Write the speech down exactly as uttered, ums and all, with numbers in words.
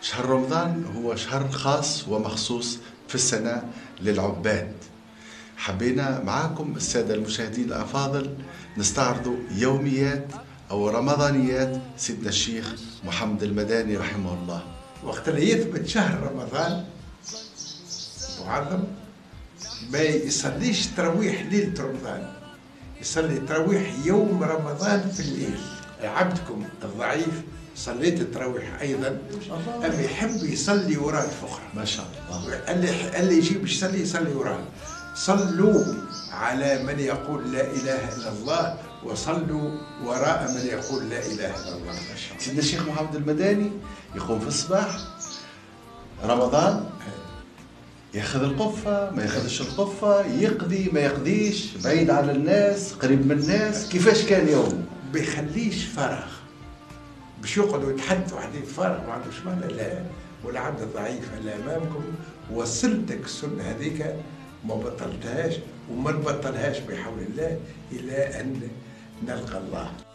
شهر رمضان هو شهر خاص ومخصوص في السنة للعباد. حبينا معاكم السادة المشاهدين الأفاضل نستعرضوا يوميات أو رمضانيات سيدنا الشيخ محمد المداني رحمه الله. وقت اللي يثبت شهر رمضان معظم ما يصليش تراويح ليلة رمضان، يصلي تراويح يوم رمضان في الليل. عبدكم الضعيف صليت التراويح ايضا، اما يحب يصلي وراء الفقراء ما شاء الله. اللي اللي يجيب يصلي يصلي وراه. صلوا على من يقول لا اله الا الله وصلوا وراء من يقول لا اله الا الله. ما شاء الله. سيدنا الشيخ محمد المداني يقوم في الصباح رمضان، ياخذ القفة ما ياخذش القفة، يقضي ما يقضيش، بعيد على الناس قريب من الناس. كيفاش كان يومه؟ بيخليش فراغ باش يقعدوا يتحدثوا حديث فارغ ما عندوش معنى. لا، والعبد الضعيف اللي امامكم وصلتك السنه هذيك ما بطلتهاش وما نبطلهاش بحول الله الى ان نلقى الله.